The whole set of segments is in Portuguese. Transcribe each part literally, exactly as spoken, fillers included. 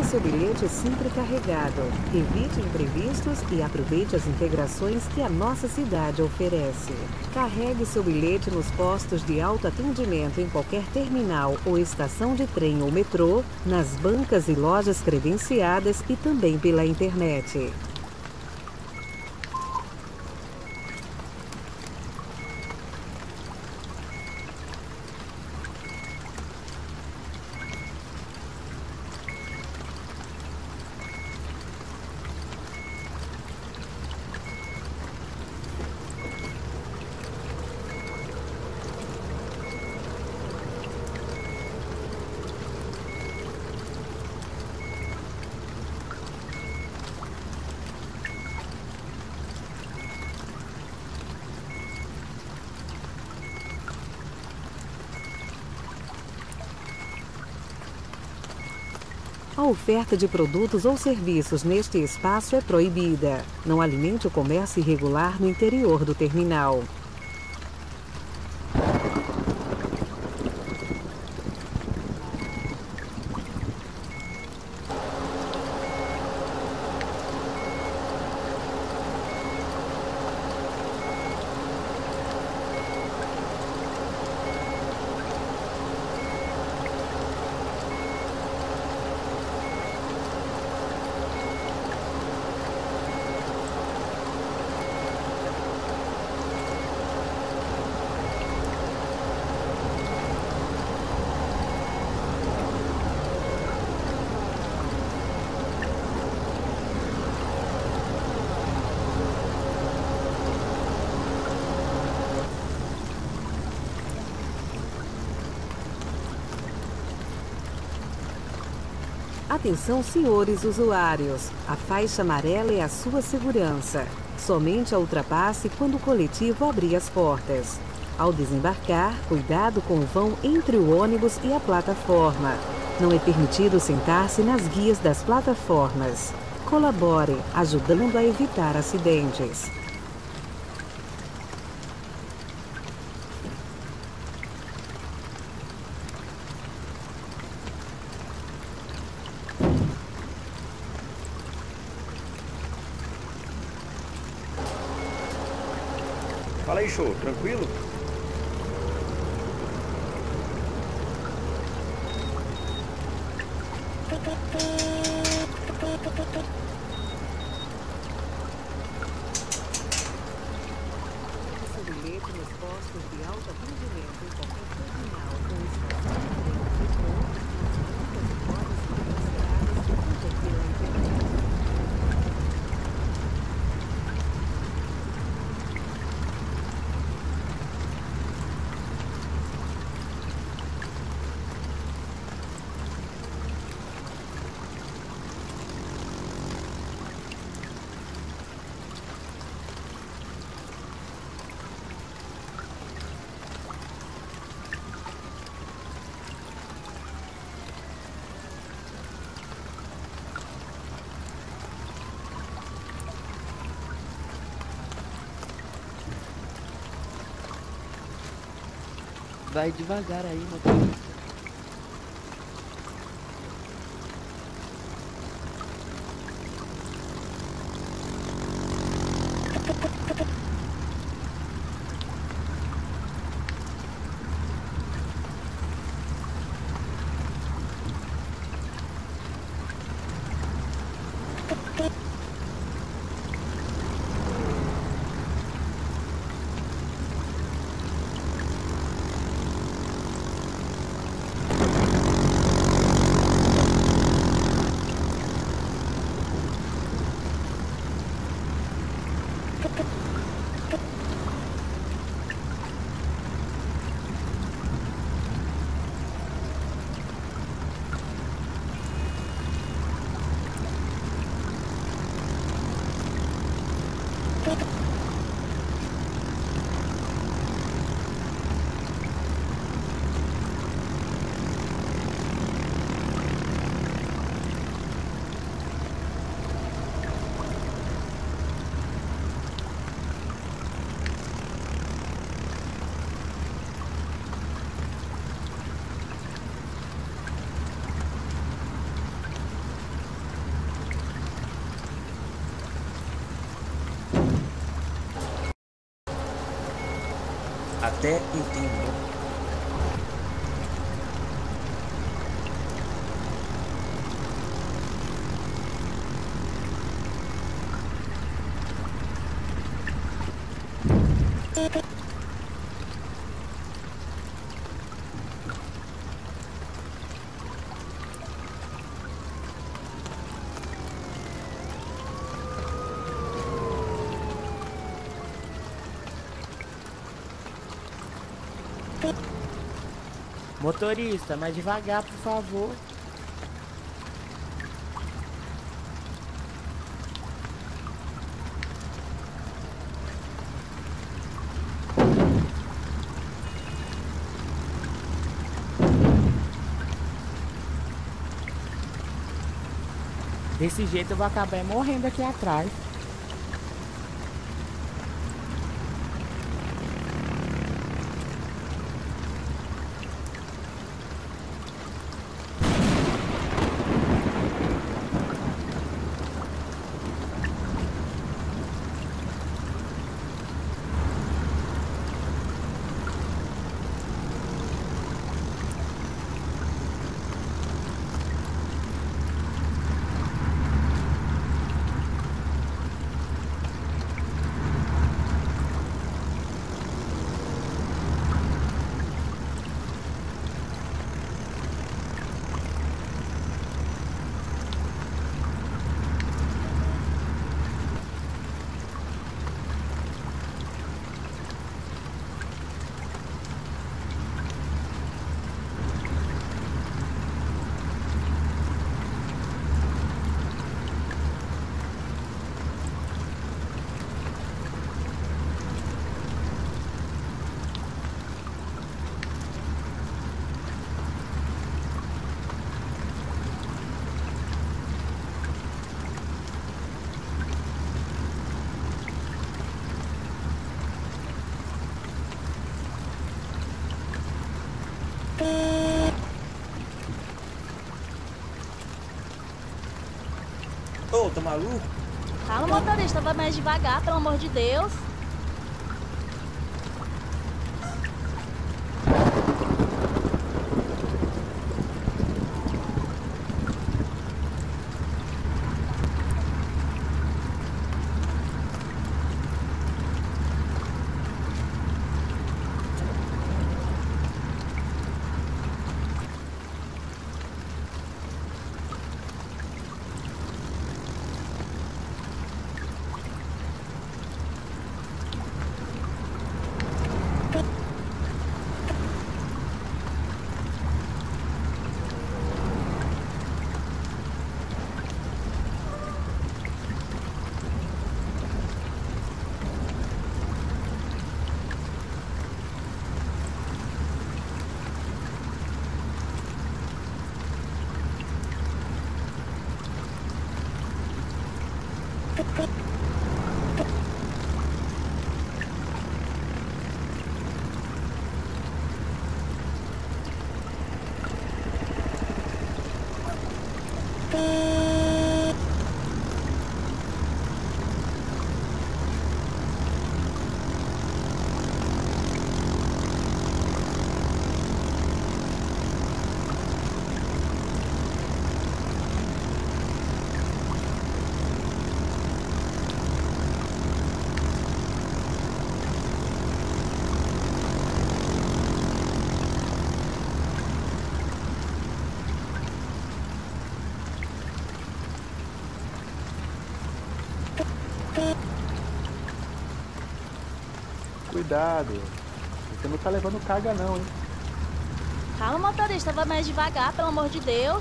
seu bilhete sempre carregado. Evite imprevistos e aproveite as integrações que a nossa cidade oferece. Carregue seu bilhete nos postos de autoatendimento em qualquer terminal ou estação de trem ou metrô, nas bancas e lojas credenciadas e também pela internet. A oferta de produtos ou serviços neste espaço é proibida. Não alimente o comércio irregular no interior do terminal. Atenção, senhores usuários, a faixa amarela é a sua segurança. Somente a ultrapasse quando o coletivo abrir as portas. Ao desembarcar, cuidado com o vão entre o ônibus e a plataforma. Não é permitido sentar-se nas guias das plataformas. Colabore, ajudando a evitar acidentes. Fala aí, show, tranquilo? Seu bilhete nos postos de autoatendimento em qualquer terminal ou estação de trem ou metrô, nas bancas e lojas credenciadas e também pela internet. Vai devagar aí, motorista. setembro. Motorista, mais devagar, por favor. Desse jeito eu vou acabar morrendo aqui atrás. Ô, tá maluco? Fala, motorista, vai mais devagar, pelo amor de Deus. Cuidado, você não tá levando carga não, hein? Fala, motorista, vai mais devagar, pelo amor de Deus.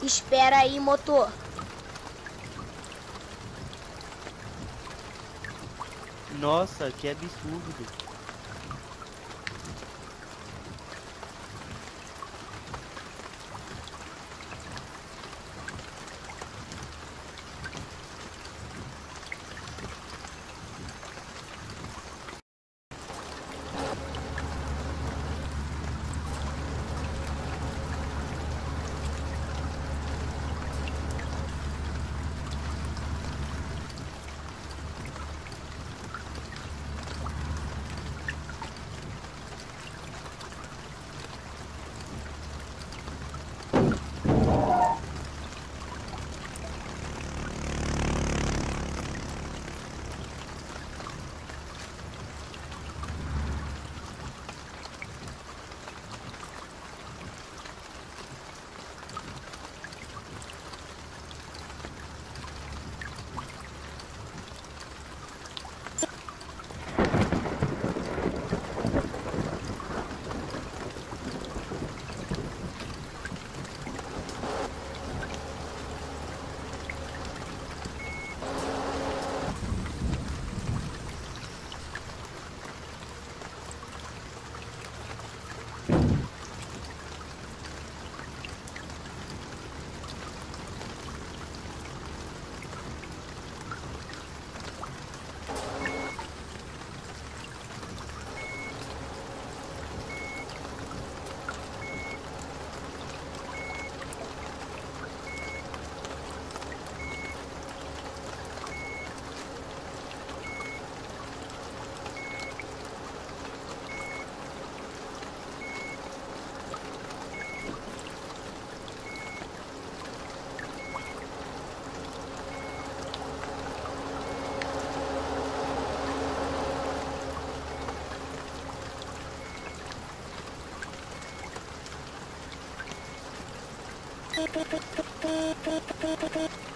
Espera aí, motor. Nossa, que absurdo. Thank you.